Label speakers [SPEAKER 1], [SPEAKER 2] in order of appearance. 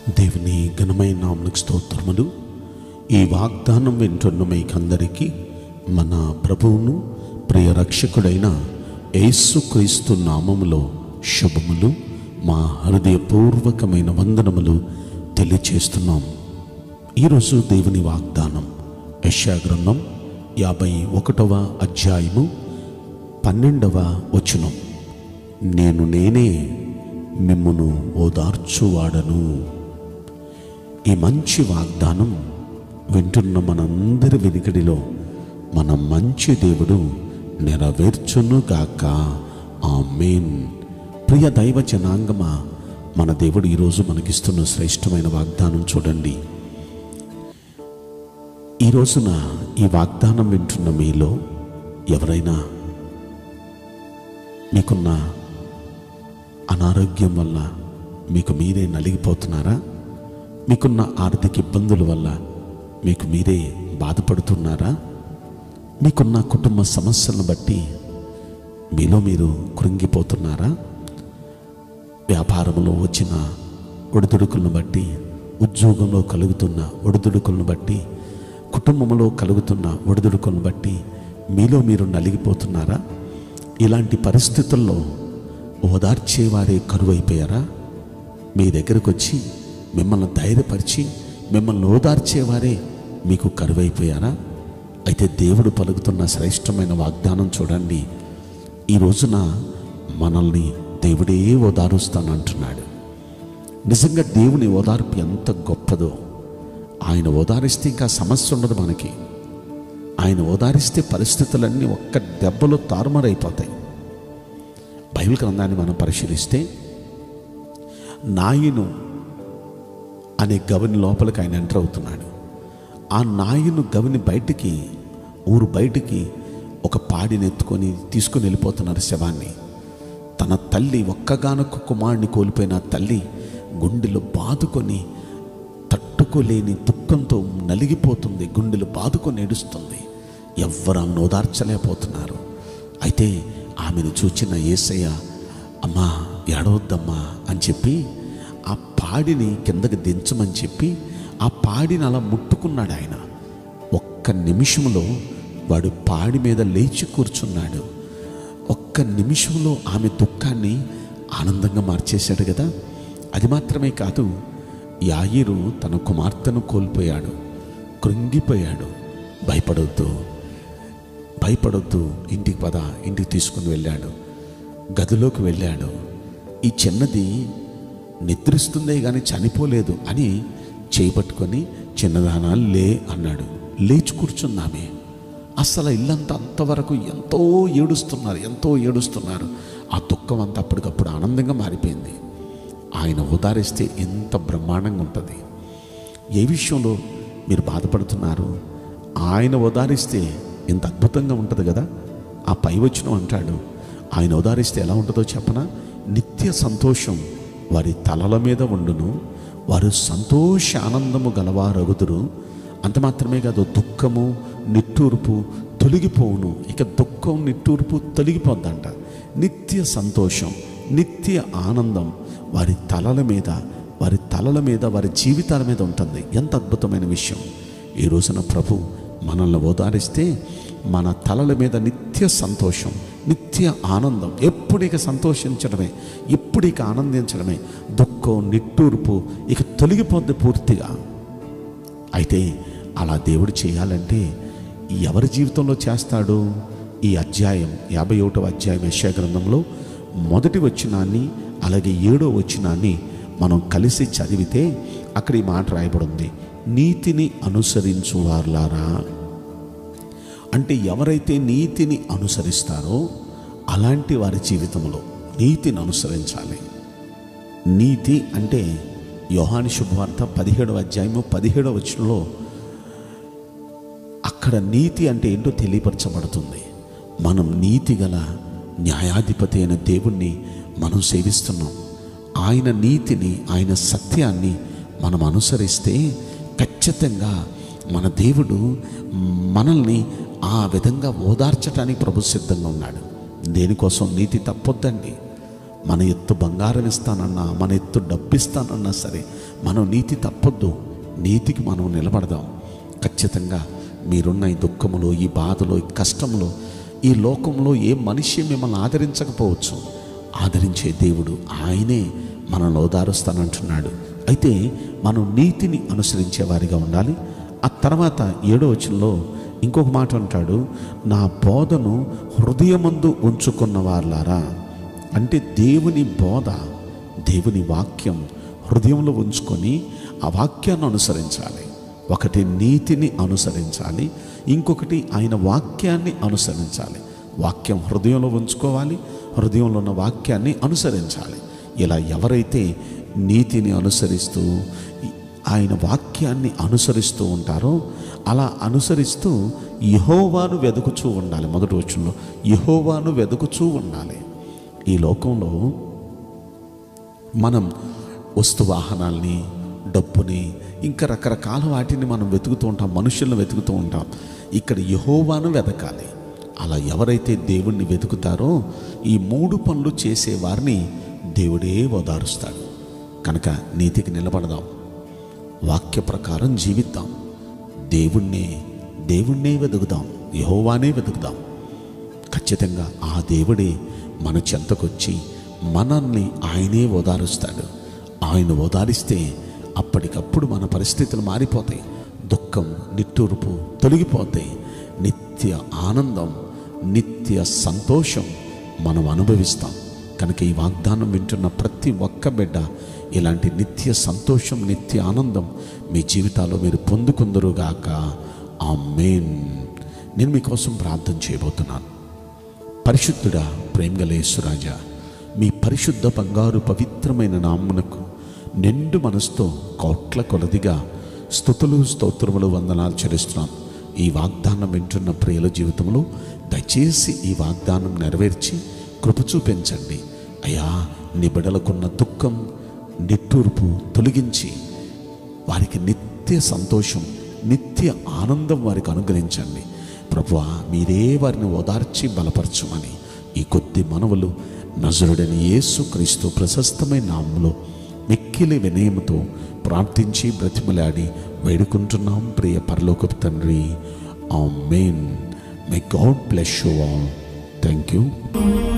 [SPEAKER 1] దేవుని ఘనమైన నామమునకు స్తోత్రములు. ఈ వాగ్దానం వింటున్న మీకందరికీ మన ప్రభువును ప్రియ రక్షకుడైన యేసుక్రీస్తు నామములో శుభములు, మా హృదయపూర్వకమైన వందనములు తెలియచేస్తున్నాం. ఈరోజు దేవుని వాగ్దానం యెషయా గ్రంథం 51వ అధ్యాయము 12వ వచనం. నేనే మిమ్మును ఓదార్చువాడను. ఈ మంచి వాగ్దానం వింటున్న మనందరి వెనుకడిలో మన మంచి దేవుడు నెరవేర్చునుగాక. ఆమేన్. ప్రియ దైవ జనాంగమా, మన దేవుడు ఈరోజు మనకిస్తున్న శ్రేష్టమైన వాగ్దానం చూడండి. ఈ రోజున ఈ వాగ్దానం వింటున్న మీలో ఎవరైనా మీకున్న అనారోగ్యం వల్ల మీకు మీరే నలిగిపోతున్నారా? మీకున్న ఆర్థిక ఇబ్బందుల వల్ల మీకు మీరే బాధపడుతున్నారా? మీకున్న కుటుంబ సమస్యలను బట్టి మీలో మీరు కృంగిపోతున్నారా? వ్యాపారంలో వచ్చిన ఒడిదుడుకులను బట్టి, ఉద్యోగంలో కలుగుతున్న ఒడిదుడుకులను బట్టి, కుటుంబంలో కలుగుతున్న ఒడిదుడుకులను బట్టి మీలో మీరు నలిగిపోతున్నారా? ఇలాంటి పరిస్థితుల్లో ఓదార్చేవారే కరువైపోయారా? మీ దగ్గరకు వచ్చి మిమ్మల్ని ధైర్యపరిచి మిమ్మల్ని ఓదార్చేవారే మీకు కరువైపోయారా? అయితే దేవుడు పలుకుతున్న శ్రేష్టమైన వాగ్దానం చూడండి. ఈ రోజున మనల్ని దేవుడే ఓదారుస్తానంటున్నాడు. నిజంగా దేవుని ఓదార్పు ఎంత గొప్పదో. ఆయన ఓదారిస్తే ఇంకా సమస్య ఉండదు మనకి. ఆయన ఓదారిస్తే పరిస్థితులన్నీ ఒక్క దెబ్బలో తారుమారైపోతాయి. బైబిల్ గ్రంథాన్ని మనం పరిశీలిస్తే నాయను అనే గవిని లోపలికి ఆయన ఎంటర్ అవుతున్నాడు. ఆ నాయను గవిని బయటికి, ఊరు బయటికి ఒక పాడిని ఎత్తుకొని తీసుకుని వెళ్ళిపోతున్నారు శవాన్ని. తన తల్లి, ఒక్కగానొక్క కుమారుని కోల్పోయిన తల్లి గుండెలు బాదుకొని తట్టుకోలేని దుఃఖంతో నలిగిపోతుంది. గుండెలు బాదుకొని ఏడుస్తుంది. ఎవ్వరు ఆమెను ఓదార్చలేకపోతున్నారు. అయితే ఆమెను చూచిన యేసయ్య, అమ్మా ఏడవద్దమ్మా అని చెప్పి ఆ పాడిని కిందకి దించమని చెప్పి ఆ పాడిని అలా ముట్టుకున్నాడు ఆయన. ఒక్క నిమిషంలో వాడు పాడి మీద లేచి కూర్చున్నాడు. ఒక్క నిమిషంలో ఆమె దుఃఖాన్ని ఆనందంగా మార్చేశాడు కదా. అది మాత్రమే కాదు, యాయీరు తన కుమార్తెను కోల్పోయాడు, కృంగిపోయాడు. భయపడొద్దు, ఇంటికి పద, ఇంటికి తీసుకుని వెళ్ళాడు. గదిలోకి వెళ్ళాడు. ఈ చిన్నది నిద్రిస్తుందే కానీ చనిపోలేదు అని చేపట్టుకొని, చిన్నదానా లే అన్నాడు. లేచి కూర్చుందామే. అసలు ఇల్లంతా అంతవరకు ఎంతో ఏడుస్తున్నారు. ఆ దుఃఖం అంతా అప్పటికప్పుడు ఆనందంగా మారిపోయింది. ఆయన ఓదారిస్తే ఎంత బ్రహ్మాండంగా ఉంటుంది. ఏ విషయంలో మీరు బాధపడుతున్నారు, ఆయన ఓదారిస్తే ఎంత అద్భుతంగా ఉంటుంది కదా. ఆ పై వచనం అంటాడు, ఆయన ఓదారిస్తే ఎలా ఉంటుందో చెప్పనా? నిత్య సంతోషం వారి తలల మీద ఉండును, వారు సంతోష ఆనందము గలవారగుదురు. అంత మాత్రమే కాదు, దుఃఖము నిట్టూర్పు తొలగిపోవును. ఇక దుఃఖం నిట్టూర్పు తొలగిపోద్దంట. నిత్య సంతోషం, నిత్య ఆనందం వారి తలల మీద, వారి జీవితాల మీద ఉంటుంది. ఎంత అద్భుతమైన విషయం. ఈ రోజున ప్రభు మనల్ని ఓదారిస్తే మన తలల మీద నిత్య సంతోషం, నిత్య ఆనందం. ఎప్పుడు ఇక సంతోషించడమే, ఎప్పుడు ఇక ఆనందించడమే. దుఃఖం నిట్టూర్పు ఇక తొలగిపోద్ది పూర్తిగా. అయితే అలా దేవుడు చేయాలంటే ఎవరి జీవితంలో చేస్తాడు? ఈ అధ్యాయం 51వ అధ్యాయం యెషయా గ్రంథంలో మొదటి వచనాన్ని అలాగే 7వ వచనాన్ని మనం కలిసి చదివితే అక్కడ ఈ మాట రాయబడింది, నీతిని అనుసరించువారులారా. అంటే ఎవరైతే నీతిని అనుసరిస్తారో అలాంటి వారి జీవితంలో నీతిని అనుసరించాలి. నీతి అంటే యోహాను శుభవార్త 17వ అధ్యాయము 17వ వచనంలో అక్కడ నీతి అంటే ఏంటో తెలియపరచబడుతుంది. మనం నీతి గల న్యాయాధిపతి అయిన దేవుణ్ణి మనం సేవిస్తున్నాం. ఆయన నీతిని, ఆయన సత్యాన్ని మనం అనుసరిస్తే ఖచ్చితంగా మన దేవుడు మనల్ని ఆ విధంగా ఓదార్చడానికి ప్రభు సిద్ధంగా ఉన్నాడు. దేనికోసం? నీతి తప్పొద్దండి. మన ఎత్తు బంగారం ఇస్తానన్నా, మన ఎత్తు డబ్బు ఇస్తానన్నా సరే, మనం నీతి తప్పొద్దు. నీతికి మనం నిలబడదాం. ఖచ్చితంగా మీరున్న ఈ దుఃఖములో, ఈ బాధలో, ఈ కష్టంలో, ఈ లోకంలో ఏ మనిషి మిమ్మల్ని ఆదరించకపోవచ్చు. ఆదరించే దేవుడు ఆయనే మనల్ని ఓదారుస్తానంటున్నాడు. అయితే మనం నీతిని అనుసరించే వారిగా ఉండాలి. ఆ తర్వాత 7వ వచనంలో ఇంకొక మాట అంటాడు, నా బోధను హృదయమందు ఉంచుకున్న వారులారా. అంటే దేవుని బోధ, దేవుని వాక్యం హృదయంలో ఉంచుకొని ఆ వాక్యాన్ని అనుసరించాలి. ఒకటి నీతిని అనుసరించాలి, ఇంకొకటి ఆయన వాక్యాన్ని అనుసరించాలి. వాక్యం హృదయంలో ఉంచుకోవాలి, హృదయంలో ఉన్న వాక్యాన్ని అనుసరించాలి. ఇలా ఎవరైతే నీతిని అనుసరిస్తూ ఆయన వాక్యాన్ని అనుసరిస్తూ ఉంటారో, అలా అనుసరిస్తూ యెహోవాను వెదుకుచూ ఉండాలి. మొదటి వచనంలో యెహోవాను వెదుకుచూ ఉండాలి. ఈ లోకంలో మనం వస్తు వాహనాల్ని, డబ్బుని, ఇంకా రకరకాల వాటిని మనం వెతుకుతూ ఉంటాం, మనుషులను వెతుకుతూ ఉంటాం. ఇక్కడ యెహోవాను వెతకాలి. అలా ఎవరైతే దేవుణ్ణి వెతుకుతారో ఈ 3 పనులు చేసే వారిని దేవుడే ఓదారుస్తాడు. కనుక నీతికి నిలబడదాం, వాక్య ప్రకారం జీవిద్దాం, దేవుణ్ణే వెతుకుదాం, యెహోవానే వెతుకుదాం. ఖచ్చితంగా ఆ దేవుడే మన చెంతకొచ్చి మనల్ని ఆయనే ఓదారుస్తాడు. ఆయన ఓదారిస్తే అప్పటికప్పుడు మన పరిస్థితులు మారిపోతాయి. దుఃఖం, నిట్టూర్పు తొలగిపోతాయి. నిత్య ఆనందం, నిత్య సంతోషం మనం అనుభవిస్తాం. కనుక ఈ వాగ్దానం వింటున్న ప్రతి ఒక్క బిడ్డ ఇలాంటి నిత్య సంతోషం, నిత్య ఆనందం మీ జీవితాల్లో మీరు పొందుకుందరుగాక. ఆమేన్. నేను మీకోసం ప్రార్థన చేయబోతున్నాను. పరిశుద్ధుడా, ప్రేమగల యేసురాజా, మీ పరిశుద్ధ బంగారు పవిత్రమైన నామమునకు నిండు మనసుతో కోట్ల కొలదిగా స్తుతులు, స్తోత్రములు, వందనాలు చెల్లిస్తున్నాం. ఈ వాగ్దానం వింటున్న ప్రియుల జీవితంలో దయచేసి ఈ వాగ్దానం నెరవేర్చి కృప చూపించండి అయ్యా. నీ బిడ్డలకున్న దుఃఖం, నిట్టూర్పు తొలగించి వారికి నిత్య సంతోషం, నిత్య ఆనందం వారికి అనుగ్రహించండి ప్రభువా. మీరే వారిని ఓదార్చి బలపరచమని ఈ కొద్ది మనవులు నజరుడైన యేసుక్రీస్తు ప్రశస్తమైన నామములో మిక్కిలి వినయముతో ప్రార్థించి బ్రతిమలాడి వేడుకుంటున్నాం ప్రియ పరలోకపు తండ్రి. ఆమేన్. May God bless you all. Thank you.